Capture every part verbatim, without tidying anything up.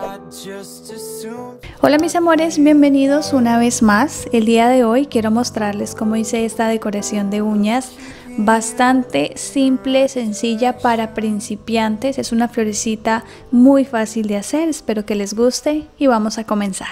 Hola mis amores, bienvenidos una vez más. El día de hoy quiero mostrarles cómo hice esta decoración de uñas bastante simple, sencilla para principiantes. Es una florecita muy fácil de hacer, espero que les guste y vamos a comenzar.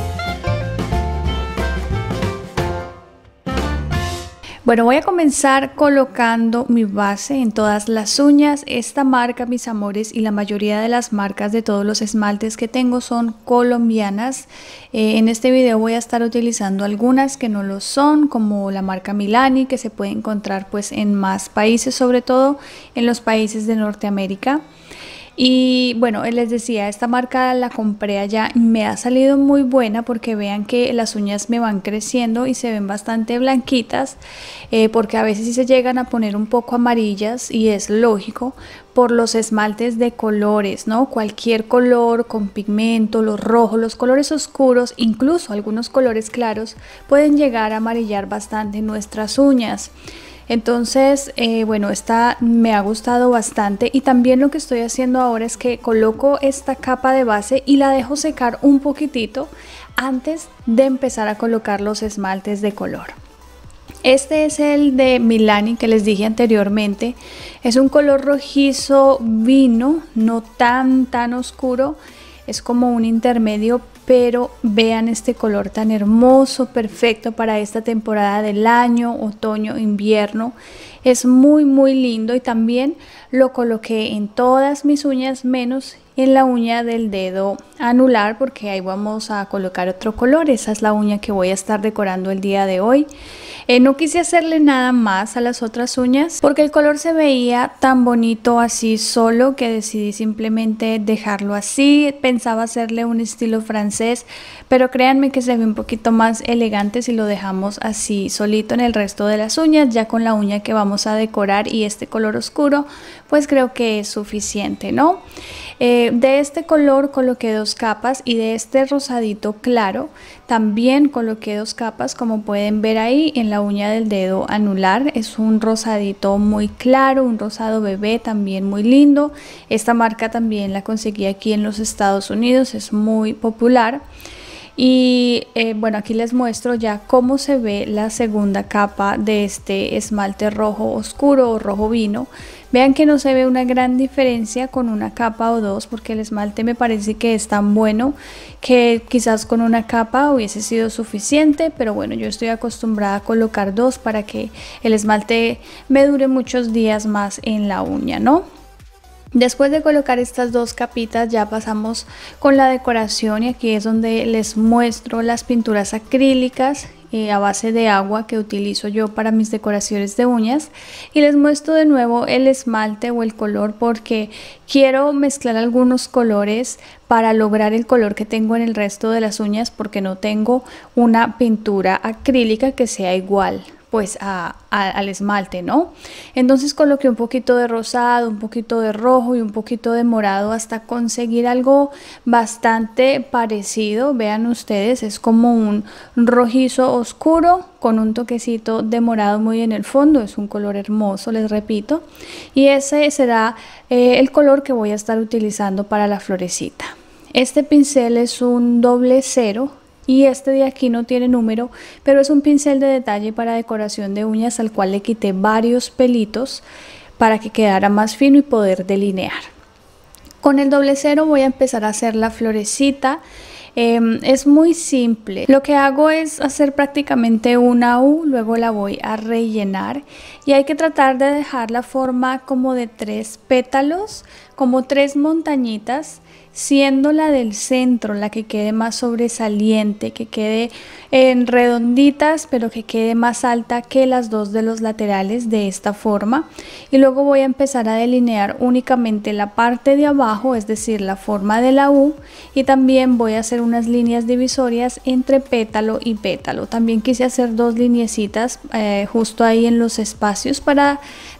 Bueno, voy a comenzar colocando mi base en todas las uñas. Esta marca, mis amores, y la mayoría de las marcas de todos los esmaltes que tengo son colombianas. Eh, en este video voy a estar utilizando algunas que no lo son, como la marca Milani, que se puede encontrar pues en más países, sobre todo en los países de Norteamérica. Y bueno, les decía, esta marca la compré allá y me ha salido muy buena porque vean que las uñas me van creciendo y se ven bastante blanquitas, eh, porque a veces sí se llegan a poner un poco amarillas y es lógico por los esmaltes de colores, ¿no? Cualquier color con pigmento, los rojos, los colores oscuros, incluso algunos colores claros pueden llegar a amarillar bastante nuestras uñas. Entonces, eh, bueno, esta me ha gustado bastante y también lo que estoy haciendo ahora es que coloco esta capa de base y la dejo secar un poquitito antes de empezar a colocar los esmaltes de color. Este es el de Milani que les dije anteriormente. Es un color rojizo vino, no tan tan oscuro, es como un intermedio, pero vean este color tan hermoso, perfecto para esta temporada del año, otoño, invierno. Es muy muy lindo y también lo coloqué en todas mis uñas menos en la uña del dedo anular, porque ahí vamos a colocar otro color. Esa es la uña que voy a estar decorando el día de hoy. Eh, no quise hacerle nada más a las otras uñas porque el color se veía tan bonito así solo que decidí simplemente dejarlo así. Pensaba hacerle un estilo francés, pero créanme que se ve un poquito más elegante si lo dejamos así solito en el resto de las uñas. Ya con la uña que vamos a decorar y este color oscuro, pues creo que es suficiente, ¿no? Eh, de este color coloqué dos capas y de este rosadito claro también coloqué dos capas, como pueden ver ahí en la uña del dedo anular. Es un rosadito muy claro, un rosado bebé también muy lindo. Esta marca también la conseguí aquí en los Estados Unidos, es muy popular. Y eh, bueno, aquí les muestro ya cómo se ve la segunda capa de este esmalte rojo oscuro o rojo vino. Vean que no se ve una gran diferencia con una capa o dos, porque el esmalte me parece que es tan bueno que quizás con una capa hubiese sido suficiente, pero bueno, yo estoy acostumbrada a colocar dos para que el esmalte me dure muchos días más en la uña, ¿no? Después de colocar estas dos capitas ya pasamos con la decoración y aquí es donde les muestro las pinturas acrílicas eh, a base de agua que utilizo yo para mis decoraciones de uñas, y les muestro de nuevo el esmalte o el color porque quiero mezclar algunos colores para lograr el color que tengo en el resto de las uñas, porque no tengo una pintura acrílica que sea igual pues a, a, al esmalte, ¿no? Entonces coloqué un poquito de rosado, un poquito de rojo y un poquito de morado hasta conseguir algo bastante parecido. Vean ustedes, es como un rojizo oscuro con un toquecito de morado muy en el fondo. Es un color hermoso, les repito, y ese será eh, el color que voy a estar utilizando para la florecita. Este pincel es un doble cero y este de aquí no tiene número, pero es un pincel de detalle para decoración de uñas al cual le quité varios pelitos para que quedara más fino y poder delinear. Con el doble cero voy a empezar a hacer la florecita. Eh, es muy simple. Lo que hago es hacer prácticamente una U, luego la voy a rellenar y hay que tratar de dejar la forma como de tres pétalos, como tres montañitas, siendo la del centro la que quede más sobresaliente, que quede en redonditas, pero que quede más alta que las dos de los laterales, de esta forma. Y luego voy a empezar a delinear únicamente la parte de abajo, es decir, la forma de la U, y también voy a hacer unas líneas divisorias entre pétalo y pétalo. También quise hacer dos lineecitas eh, justo ahí en los espacios para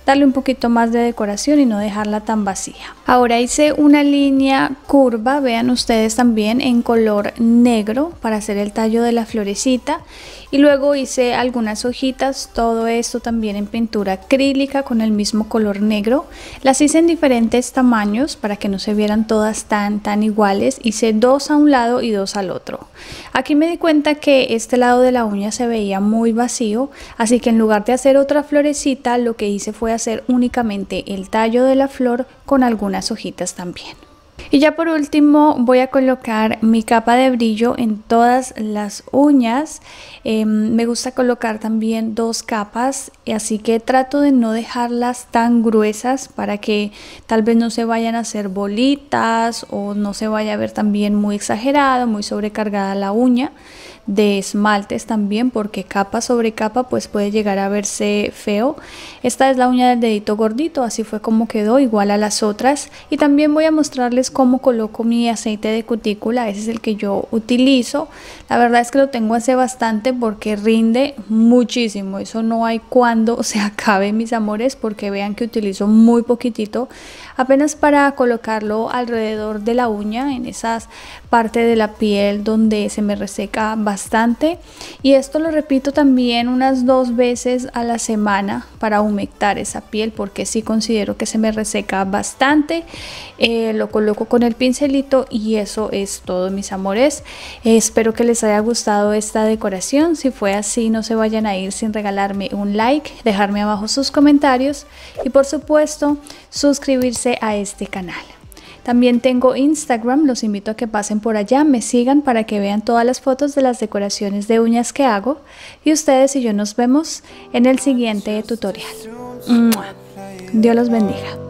darle un poquito más de decoración y no dejarla tan vacía. Ahora hice una línea curva, vean ustedes también en color negro para hacer el tallo de la florecita, y luego hice algunas hojitas, todo esto también en pintura acrílica con el mismo color negro. Las hice en diferentes tamaños para que no se vieran todas tan tan iguales. Hice dos a un lado y dos al otro. Aquí me di cuenta que este lado de la uña se veía muy vacío, así que en lugar de hacer otra florecita, lo que hice fue hacer únicamente el tallo de la flor con algunas hojitas también. Y ya por último voy a colocar mi capa de brillo en todas las uñas. Eh, me gusta colocar también dos capas, así que trato de no dejarlas tan gruesas para que tal vez no se vayan a hacer bolitas o no se vaya a ver también muy exagerado, muy sobrecargada la uña. De esmaltes también, porque capa sobre capa pues puede llegar a verse feo. Esta es la uña del dedito gordito, así fue como quedó, igual a las otras. Y también voy a mostrarles cómo coloco mi aceite de cutícula. Ese es el que yo utilizo. La verdad es que lo tengo hace bastante porque rinde muchísimo. Eso no hay cuando se acabe, mis amores, porque vean que utilizo muy poquitito, apenas para colocarlo alrededor de la uña, en esas partes de la piel donde se me reseca bastante. Bastante, y esto lo repito también unas dos veces a la semana para humectar esa piel, porque sí considero que se me reseca bastante. Eh, lo coloco con el pincelito y eso es todo, mis amores. Eh, espero que les haya gustado esta decoración. Si fue así, no se vayan a ir sin regalarme un like, dejarme abajo sus comentarios y por supuesto suscribirse a este canal. También tengo Instagram, los invito a que pasen por allá, me sigan para que vean todas las fotos de las decoraciones de uñas que hago. Y ustedes y yo nos vemos en el siguiente tutorial. ¡Mua! Dios los bendiga.